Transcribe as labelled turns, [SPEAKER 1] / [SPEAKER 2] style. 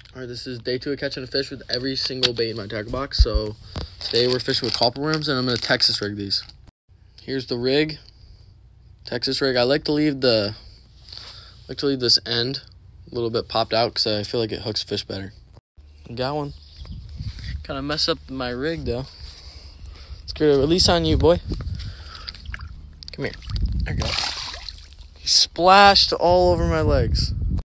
[SPEAKER 1] All right, this is day 2 of catching a fish with every single bait in my tackle box. So today we're fishing with copper worms, and I'm going to Texas rig these. Here's the rig, Texas rig. I like to leave this end a little bit popped out because I feel like it hooks fish better. Got one. Kind of mess up my rig though. Let's get a release on you, boy. Come here. There you go. He splashed all over my legs.